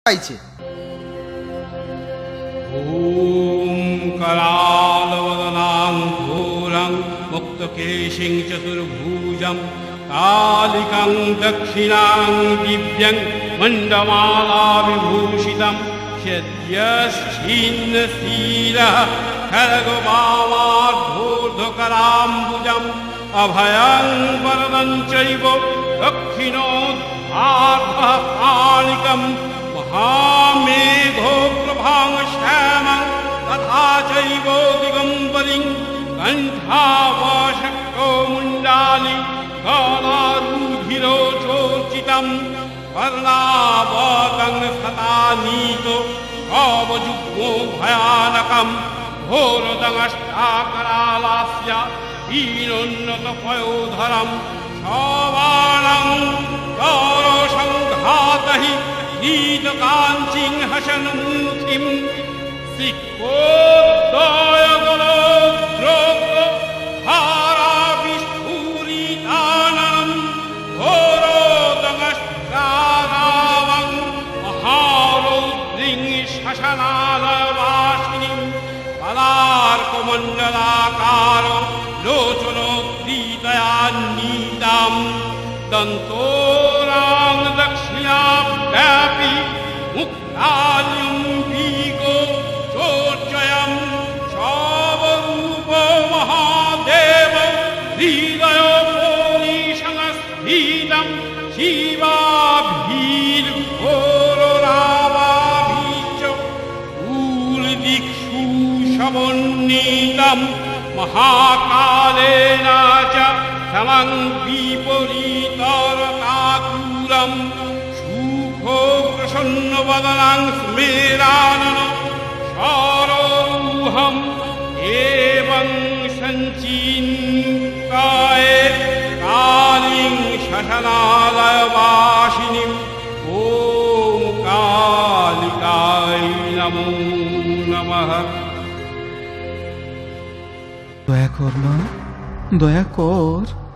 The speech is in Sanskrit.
পাইছে। ओम करालवदनां घोरं मुक्तकेशिं चतुर्भुजं कालिकं दक्षिणां दिव्यं मण्डमाला विभूषितं षड्यश्चिन्नशीलः खड्गवामार्धोर्ध्वकराम्बुजम् अभयं वरदं चैव दक्षिणोद्धार्धः पाणिकं महामेघो प्रभां श्यामं तथा चैव दिगम्बरिं कण्ठावशक्तो मुण्डाली गलारूधिरो चोर्चितं वर्णावतं सतानीतो भावजुग्मो भयानकं घोरदंष्टाकरालास्य हीनोन्नतपयोधरं सवाणं गौरसङ्घातहि नीतकाञ्चिं हसन्मुखीं सिक्कोद्दयगलोद्रोग्रहाराविस्फुरिताननं घोरोदंष्ट्रारावं महारौद्रीं शशनालयवासिनीं पलार्कमण्डलाकारो लोचनोक्तीतयान्नीतां दन्तोरां दक्षिणाव्यापी मुक्तालिम्बीको चोर्चयं शावरूप महादेव हृदयोपनिषंस्थितं शिवाभिर्घोररावाभिश्च मूलदिक्षु समन्वितं महाकालेन च समं विपरीतरताकुलं सुखो प्रसन्नवदनं स्मेराननं शारोहम् एवं सञ्चिन्ताये कालीं शशनालयवासिनीं ॐ कालिकायै नमो नमः। দয়া কর মা, দয়া কর।